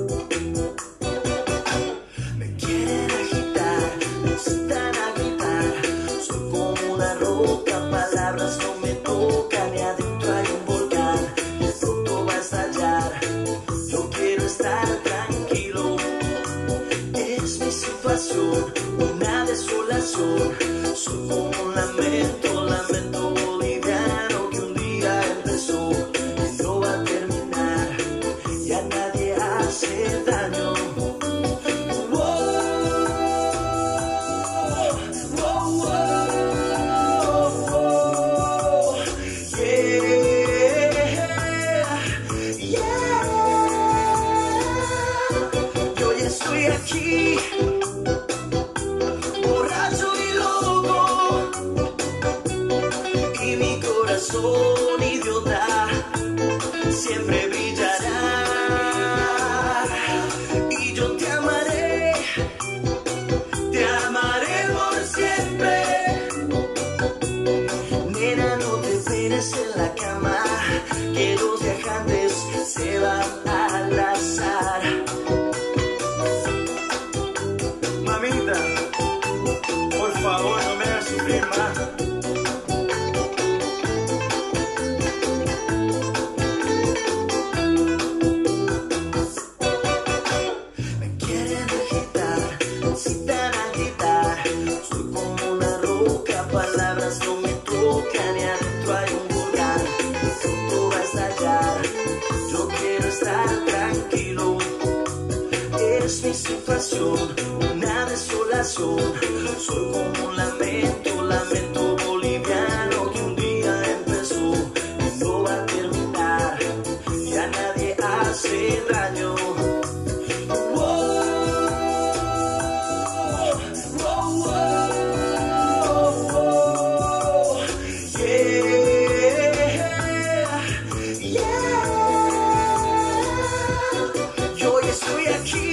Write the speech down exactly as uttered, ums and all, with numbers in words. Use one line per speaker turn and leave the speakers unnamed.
Me quieren agitar, me incitan a gritar. Soy como una roca, palabras no me tocan. Y adentro hay un volcán que pronto va a estallar. Yo quiero estar tranquilo. Es mi situación, una desolación. Soy como un lamento, lamento boliviano que un día empezó y no va a terminar. Y a nadie hace daño. Estoy aquí, borracho y loco, y mi corazón idiota siempre brillará. Y yo te amaré, te amaré por siempre. Nena, no te peines en la cama, que los viajantes se van al azar.
Por favor, no me hagas sufrir más.
Me quieren agitar, me incitan a gritar. Soy como una roca, palabras no me tocan. Y adentro hay un volcán que pronto va a estallar. Yo quiero estar tranquilo. Es mi situación, una desolación. Soy como un lamento, lamento boliviano que un día empezó y no va a terminar. Y a nadie hace daño. Wow, wow, wow, wow. Yeah, yeah. Yo hoy estoy aquí,